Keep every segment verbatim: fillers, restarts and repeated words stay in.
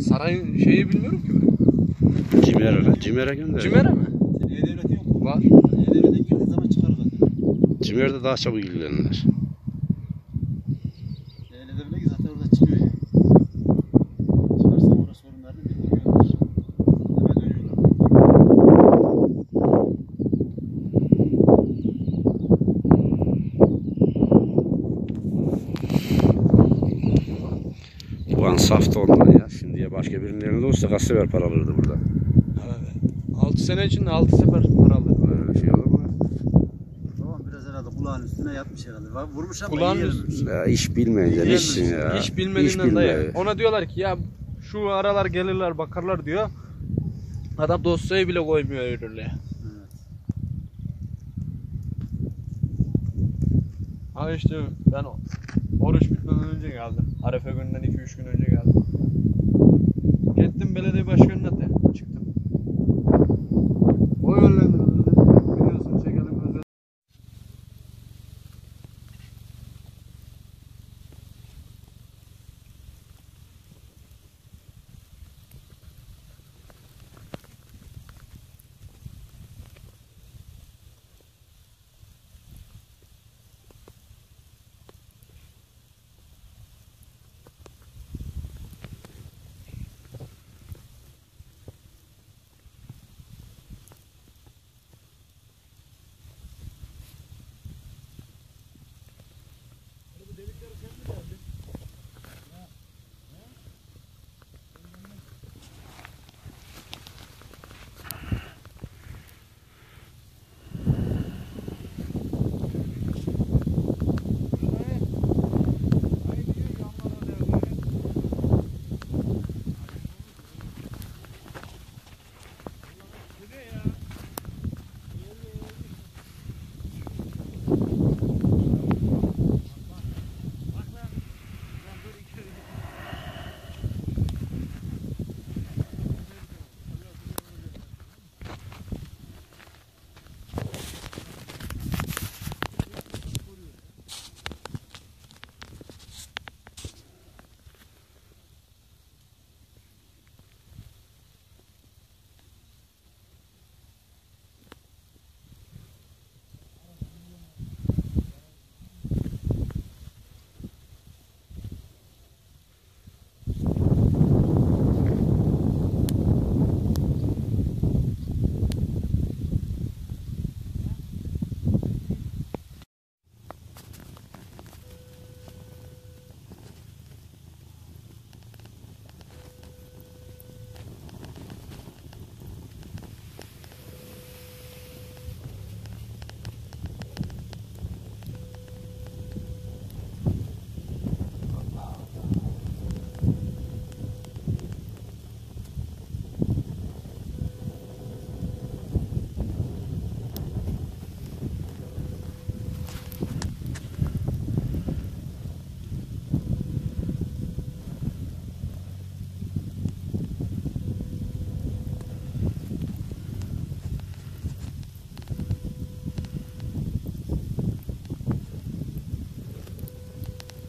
Sarayın şeyi bilmiyorum ki ben. Cimer'e, Cimer'e gönder. Cimer'e mi? E-Devleti yok mu? Var. E-Devlet'e girdiği zaman çıkar zaten. Cimer'de daha çabuk ilgilenirler. E-Devlet'e ki zaten orada çıkıyor ya. Çıkarsam orada sorunlarını bildiriyorlar. Hemen dönüyorlar. Bu an saftı ondan ya. Şimdiye başka birinin elinde olsa kaç sefer para alırdı burada. Evet. altı sene içinde altı sefer para aldı. Öyle bir şey olur mu? Tamam biraz herhalde kulağın üstüne yatmış herhalde. Vurmuş ama Kulağın iyi üstüne- yememiş. Ya iş bilmeyince Hiç- işsin ya. Hiç bilmediğinden İş dayı. bilmeyi. Ona diyorlar ki ya şu aralar gelirler bakarlar diyor. Adam dosyayı bile koymuyor öyle. Evet. Ha işte ben oruç bitmeden önce geldim. Arefe gününden iki üç gün önce geldim. Gittim belediye başkanına da çıktım. O yönlendirdi. Biliyorsun çekelim özel.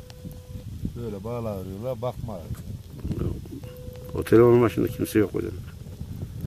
Böyle bağlanıyorlar, bakma. O telefonun başında kimse yok hocam.